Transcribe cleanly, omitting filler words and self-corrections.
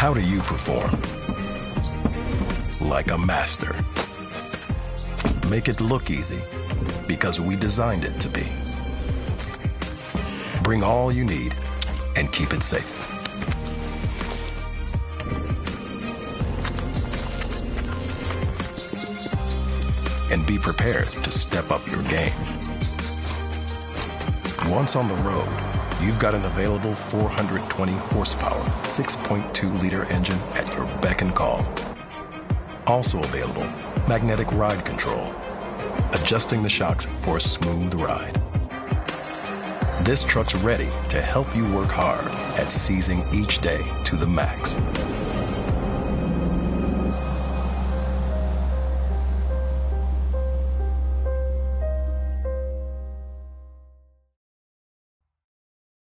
How do you perform? Like a master. Make it look easy, because we designed it to be. Bring all you need and keep it safe. And be prepared to step up your game. Once on the road, you've got an available 420 horsepower, 6.2-liter engine at your beck and call. Also available, magnetic ride control, adjusting the shocks for a smooth ride. This truck's ready to help you work hard at seizing each day to the max.